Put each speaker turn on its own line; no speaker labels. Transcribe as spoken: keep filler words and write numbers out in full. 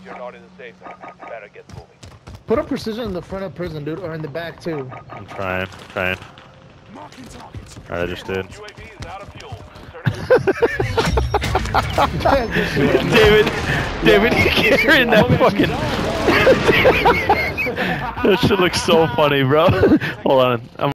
You're not in the safe zone. Better get moving.
Put a precision in the front of prison, dude, or in the back too.
I'm trying, trying. Alright, I just did.
U A V is out of fuel.
David, David, you're in that fucking. That shit looks so funny, bro. Hold on. I'm